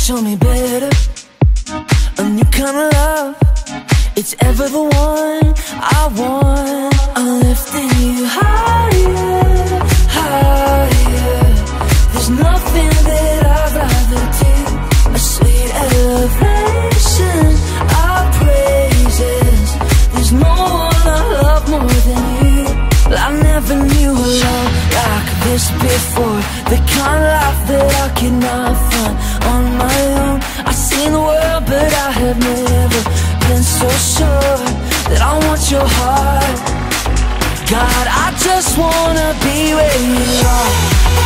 show me better, a new kind of love. It's ever the one I want. I'm lifting you higher, higher. There's nothing that I'd rather do. A sweet elevation of praises. There's no one I love more than you. I never knew a love like this before. The kind of life that I cannot find on my own. I've seen the world, but I have never been so sure that I want your heart. God, I just wanna be where you are.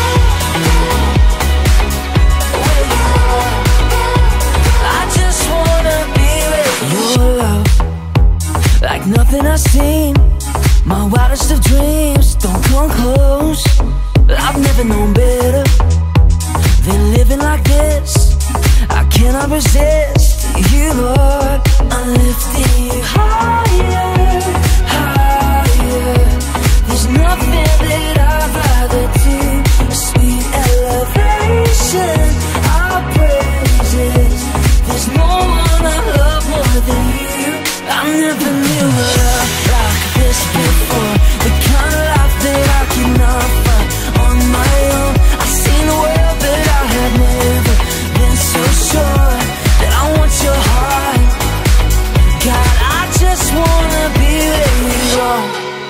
Where you are. I just wanna be where your love, like nothing I've seen. My wildest of dreams don't come close. I've never known better than living like this. I cannot resist you, Lord. I'm lifting you higher, higher. There's nothing that I'd rather do. A sweet elevation of praises. There's no one I love more than you. I never knew a love like this before. The kind of life that I cannot find on my own. I've seen the world, but I have never been so sure that I want your heart. God, I just wanna be where you are.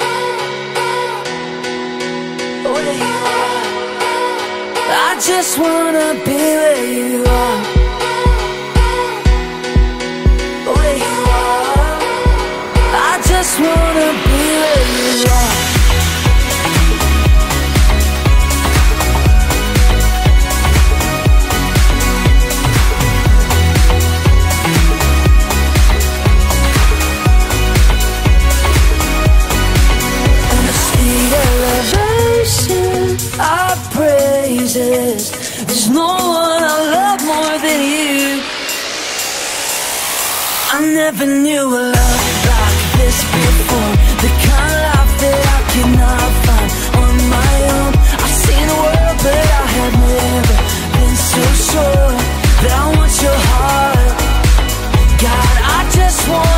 Where you are. I just wanna be where you are. Where you are. I just wanna be where you are. Our praises. There's no one I love more than you. I never knew a love like this before. The kind of life that I cannot find on my own. I've seen the world, but I have never been so sure that I want your heart. God, I just want